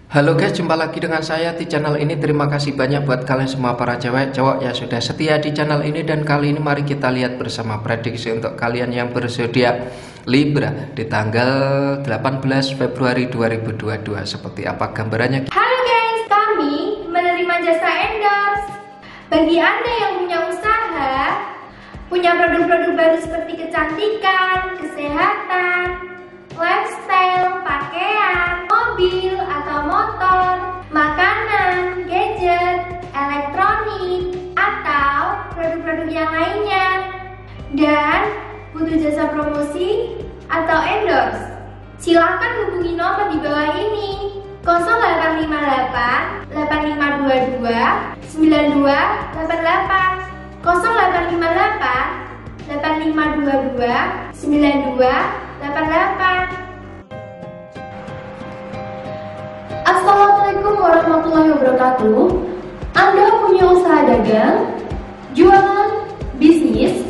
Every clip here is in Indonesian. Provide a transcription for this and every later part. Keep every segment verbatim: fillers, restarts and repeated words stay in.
Halo guys, jumpa lagi dengan saya di channel ini. Terima kasih banyak buat kalian semua para cewek cowok yang sudah setia di channel ini. Dan kali ini mari kita lihat bersama prediksi untuk kalian yang berzodiak Libra di tanggal delapan belas Februari dua ribu dua puluh dua. Seperti apa gambarannya? Halo guys, kami menerima jasa endorse. Bagi Anda yang punya usaha, punya produk-produk baru seperti kecantikan, kesehatan, lifestyle, pakaian, mobil atau motor, makanan, gadget, elektronik, atau produk-produk yang lainnya, dan butuh jasa promosi atau endorse, silakan hubungi nomor di bawah ini nol delapan lima delapan delapan lima dua dua sembilan dua delapan delapan nol delapan lima delapan delapan lima dua dua sembilan dua delapan delapan. Assalamualaikum warahmatullahi wabarakatuh. Anda punya usaha dagang, jualan, bisnis,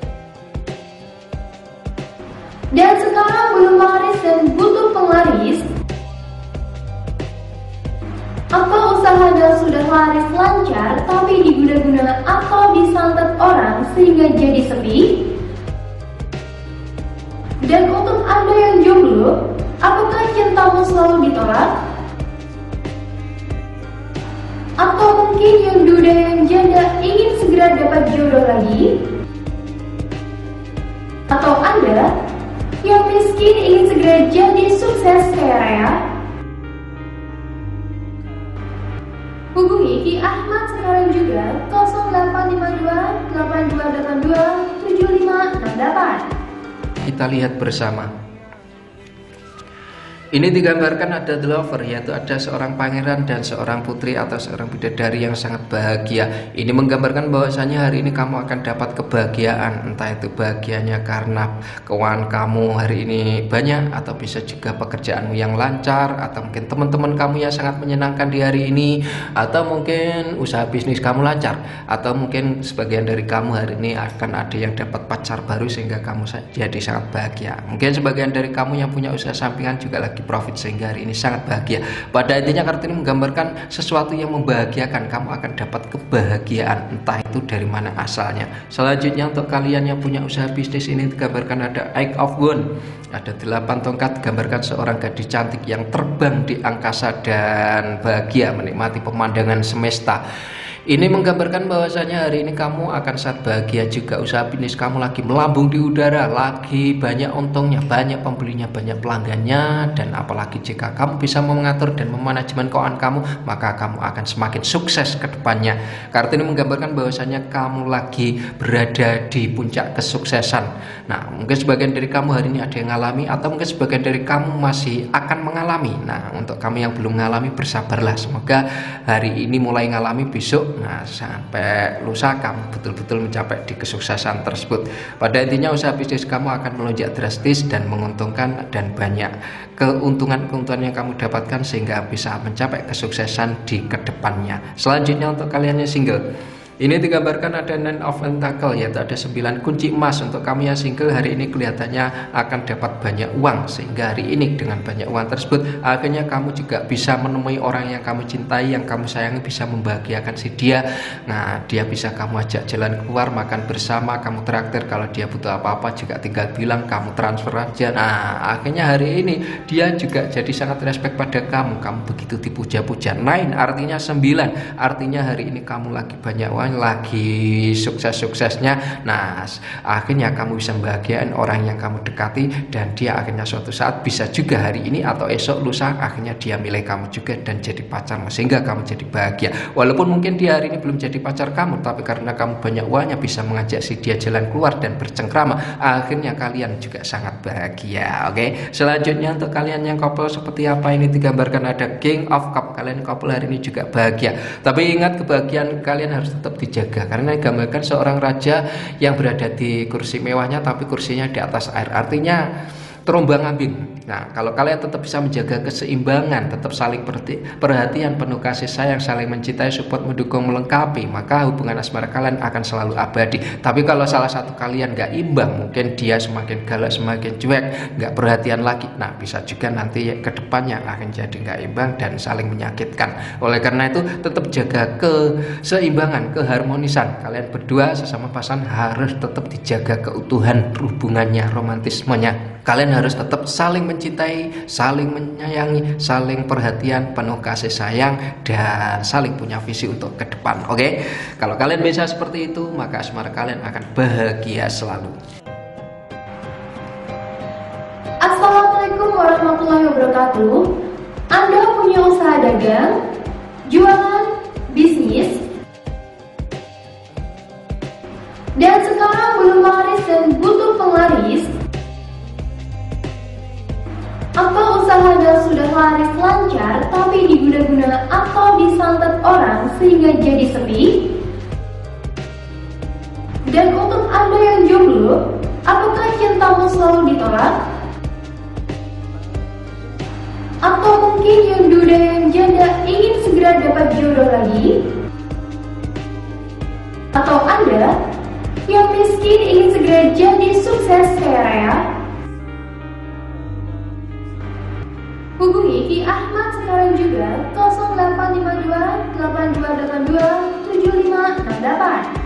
dan sekarang belum laris dan butuh penglaris, atau usaha Anda sudah laris lancar tapi diguna-guna atau disantet orang sehingga jadi sepi. Dan untuk Anda yang jomblo, apakah cintamu selalu ditolak? Atau mungkin yang duda yang janda ingin segera dapat jodoh lagi? Atau Anda yang miskin ingin segera jadi sukses kaya raya? Hubungi Ki Ahmad sekarang juga nol delapan lima dua delapan dua delapan dua tujuh lima enam delapan. Kita lihat bersama. Ini digambarkan ada the lover, yaitu ada seorang pangeran dan seorang putri atau seorang bidadari yang sangat bahagia. Ini menggambarkan bahwasanya hari ini kamu akan dapat kebahagiaan, entah itu bahagianya karena keuangan kamu hari ini banyak, atau bisa juga pekerjaanmu yang lancar, atau mungkin teman-teman kamu yang sangat menyenangkan di hari ini, atau mungkin usaha bisnis kamu lancar, atau mungkin sebagian dari kamu hari ini akan ada yang dapat pacar baru sehingga kamu jadi sangat bahagia. Mungkin sebagian dari kamu yang punya usaha sampingan juga lagi profit sehingga hari ini sangat bahagia. Pada intinya kartu ini menggambarkan sesuatu yang membahagiakan. Kamu akan dapat kebahagiaan, entah itu dari mana asalnya. Selanjutnya untuk kalian yang punya usaha bisnis, ini digambarkan ada Eight of Wands, ada delapan tongkat, digambarkan seorang gadis cantik yang terbang di angkasa dan bahagia menikmati pemandangan semesta. Ini menggambarkan bahwasanya hari ini kamu akan sangat bahagia juga. Usaha bisnis kamu lagi melambung di udara, lagi banyak untungnya, banyak pembelinya, banyak pelanggannya. Dan apalagi jika kamu bisa mengatur dan memanajemen keuangan kamu, maka kamu akan semakin sukses ke depannya. Kartu ini menggambarkan bahwasanya kamu lagi berada di puncak kesuksesan. Nah, mungkin sebagian dari kamu hari ini ada yang mengalami, atau mungkin sebagian dari kamu masih akan mengalami. Nah, untuk kamu yang belum mengalami, bersabarlah. Semoga hari ini mulai mengalami, besok, nah sampai lusa kamu betul-betul mencapai di kesuksesan tersebut. Pada intinya usaha bisnis kamu akan melonjak drastis dan menguntungkan, dan banyak keuntungan-keuntungan yang kamu dapatkan sehingga bisa mencapai kesuksesan di kedepannya. Selanjutnya untuk kalian yang single, ini digambarkan ada Nine of Pentacles, yaitu ada sembilan kunci emas. Untuk kamu yang single hari ini kelihatannya akan dapat banyak uang, sehingga hari ini dengan banyak uang tersebut akhirnya kamu juga bisa menemui orang yang kamu cintai, yang kamu sayangi, bisa membahagiakan si dia. Nah, dia bisa kamu ajak jalan keluar, makan bersama, kamu traktir. Kalau dia butuh apa-apa juga tinggal bilang, kamu transfer aja. Nah, akhirnya hari ini dia juga jadi sangat respect pada kamu. Kamu begitu dipuja-puja. Nine artinya sembilan, artinya hari ini kamu lagi banyak uang, lagi sukses-suksesnya. Nah, akhirnya kamu bisa membahagiakan orang yang kamu dekati, dan dia akhirnya suatu saat bisa juga hari ini atau esok lusa akhirnya dia milih kamu juga dan jadi pacar, sehingga kamu jadi bahagia. Walaupun mungkin dia hari ini belum jadi pacar kamu, tapi karena kamu banyak uangnya bisa mengajak si dia jalan keluar dan bercengkrama, akhirnya kalian juga sangat bahagia. Oke, selanjutnya untuk kalian yang couple seperti apa, ini digambarkan ada King of Cup. Kalian couple hari ini juga bahagia, tapi ingat kebahagiaan kalian harus tetap dijaga, karena digambarkan seorang raja yang berada di kursi mewahnya tapi kursinya di atas air, artinya terombang ambing. Nah, kalau kalian tetap bisa menjaga keseimbangan, tetap saling perhatian, penuh kasih sayang, saling mencintai, support, mendukung, melengkapi, maka hubungan asmara kalian akan selalu abadi. Tapi kalau salah satu kalian gak imbang, mungkin dia semakin galak, semakin cuek, gak perhatian lagi, nah bisa juga nanti ke depannya akan jadi gak imbang dan saling menyakitkan. Oleh karena itu tetap jaga keseimbangan, keharmonisan. Kalian berdua sesama pasangan harus tetap dijaga keutuhan hubungannya, romantismenya. Kalian harus tetap saling mencintai, saling menyayangi, saling perhatian, penuh kasih sayang, dan saling punya visi untuk ke depan. Oke, okay? Kalau kalian bisa seperti itu, maka asmara kalian akan bahagia selalu. Assalamualaikum warahmatullahi wabarakatuh. Anda punya usaha dagang, jualan, bisnis, dan sekarang belum laris dan butuh penglaris, atau usaha Anda sudah laris lancar tapi diguna-guna atau disantet orang sehingga jadi sepi? Dan untuk Anda yang jomblo, apakah cintamu selalu ditolak? Atau mungkin yang duda yang janda ingin segera dapat jodoh lagi? Atau Anda yang miskin ingin segera jadi sukses kaya raya? Hubungi Ki Ahmad sekarang juga nol delapan lima dua delapan dua delapan dua tujuh lima enam delapan.